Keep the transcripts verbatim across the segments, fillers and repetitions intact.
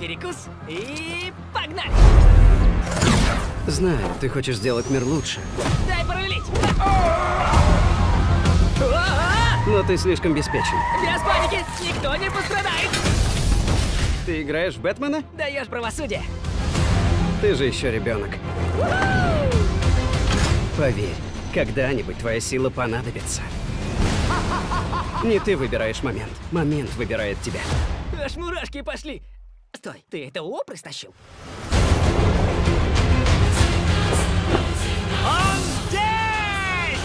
перекус и погнали! Знаю, ты хочешь сделать мир лучше. Дай порулить! Но ты слишком беспечен. Без паники! Никто не пострадает! Ты играешь в Бэтмена? Даешь правосудие! Ты же еще ребенок. Поверь, когда-нибудь твоя сила понадобится. Не ты выбираешь момент. Момент выбирает тебя. Аж мурашки пошли! Стой, ты это опрос тащил? Он здесь!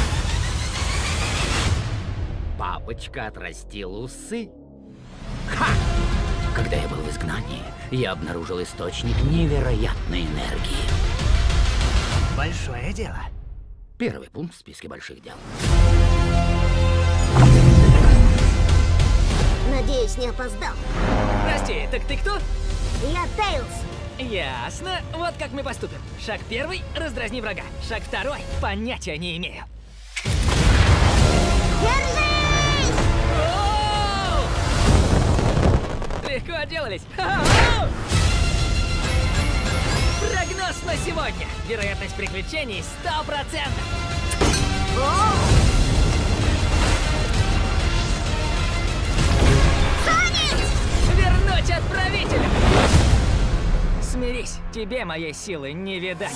Папочка отрастил усы. Ха! Когда я был в изгнании, я обнаружил источник невероятной энергии. Большое дело. Первый пункт в списке больших дел. Надеюсь, не опоздал. Прости, так ты кто? Я Тейлз. Ясно. Вот как мы поступим. Шаг первый — раздразни врага. Шаг второй — понятия не имею. Держись! Оу! Легко отделались. Ха-ха! Прогноз на сегодня. Вероятность приключений сто процентов. Вернуть отправителя! Смирись, тебе моей силы не видать.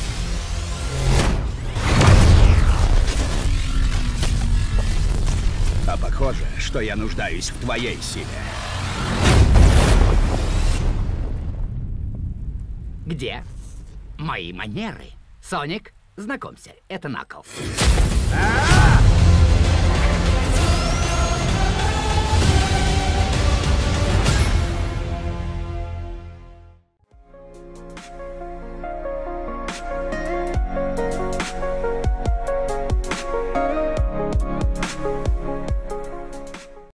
А похоже, что я нуждаюсь в твоей силе. Где мои манеры? Соник, знакомься, это Наклз. А!